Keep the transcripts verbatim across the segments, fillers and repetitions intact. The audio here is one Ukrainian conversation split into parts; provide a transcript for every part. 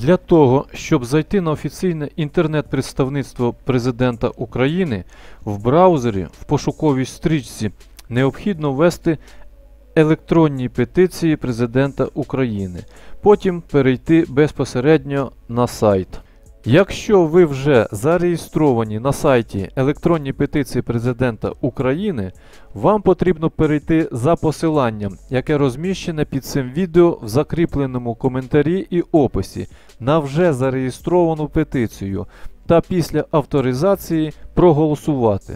Для того, щоб зайти на офіційне інтернет-представництво Президента України, в браузері в пошуковій стрічці необхідно ввести електронні петиції Президента України, потім перейти безпосередньо на сайт. Якщо ви вже зареєстровані на сайті електронні петиції Президента України, вам потрібно перейти за посиланням, яке розміщене під цим відео в закріпленому коментарі і описі на вже зареєстровану петицію та після авторизації проголосувати.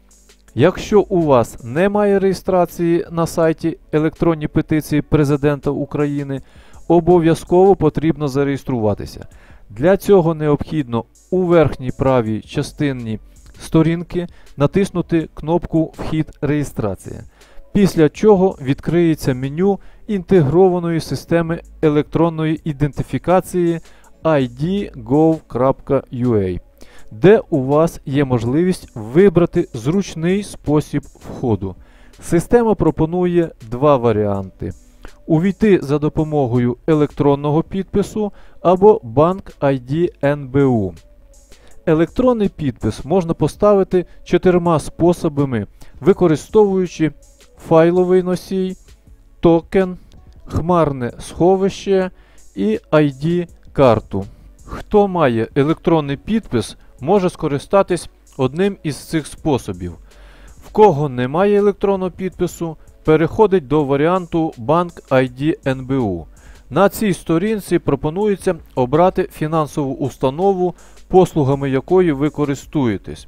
Якщо у вас немає реєстрації на сайті електронні петиції Президента України, обов'язково потрібно зареєструватися. Для цього необхідно у верхній правій частині сторінки натиснути кнопку «Вхід реєстрація», після чого відкриється меню інтегрованої системи електронної ідентифікації ай ді гов крапка ю а, де у вас є можливість вибрати зручний спосіб входу. Система пропонує два варіанти: увійти за допомогою електронного підпису або банк ай ді ен бе у. Електронний підпис можна поставити чотирма способами, використовуючи файловий носій, токен, хмарне сховище і ай ді-карту. Хто має електронний підпис, може скористатись одним із цих способів. В кого немає електронного підпису, переходить до варіанту банк ай ді ен бе у. На цій сторінці пропонується обрати фінансову установу, послугами якої ви користуєтесь.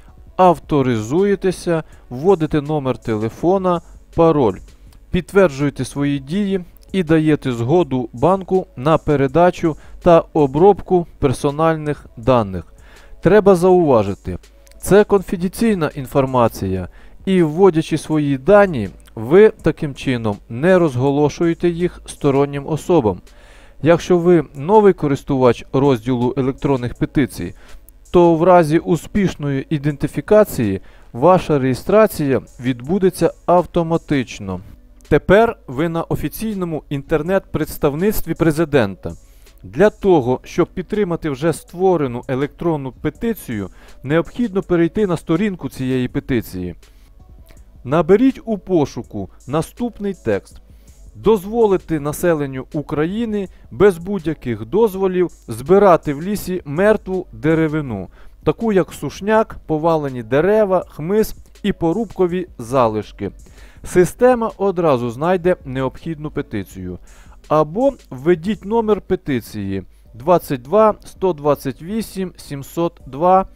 Авторизуєтеся, вводите номер телефона, пароль, підтверджуєте свої дії і даєте згоду банку на передачу та обробку персональних даних. Треба зауважити, це конфіденційна інформація, і вводячи свої дані, ви таким чином не розголошуєте їх стороннім особам. Якщо ви новий користувач розділу електронних петицій, то в разі успішної ідентифікації ваша реєстрація відбудеться автоматично. Тепер ви на офіційному інтернет-представництві Президента. Для того, щоб підтримати вже створену електронну петицію, необхідно перейти на сторінку цієї петиції. Наберіть у пошуку наступний текст: дозволити населенню України без будь-яких дозволів збирати в лісі мертву деревину, таку як сушняк, повалені дерева, хмиз і порубкові залишки. Система одразу знайде необхідну петицію. Або введіть номер петиції двадцять два сто двадцять вісім сімсот два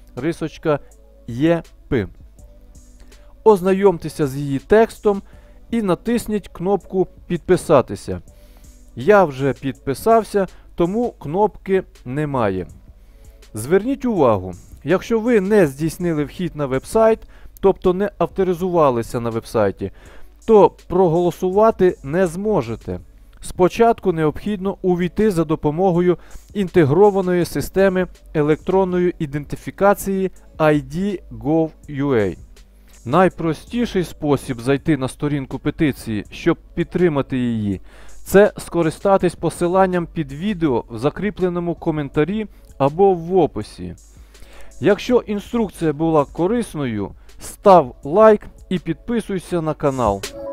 є пі. Ознайомтеся з її текстом і натисніть кнопку «Підписатися». Я вже підписався, тому кнопки немає. Зверніть увагу, якщо ви не здійснили вхід на веб-сайт, тобто не авторизувалися на веб-сайті, то проголосувати не зможете. Спочатку необхідно увійти за допомогою інтегрованої системи електронної ідентифікації ай ді гов крапка ю а. Найпростіший спосіб зайти на сторінку петиції, щоб підтримати її, це скористатись посиланням під відео в закріпленому коментарі або в описі. Якщо інструкція була корисною, став лайк і підписуйся на канал.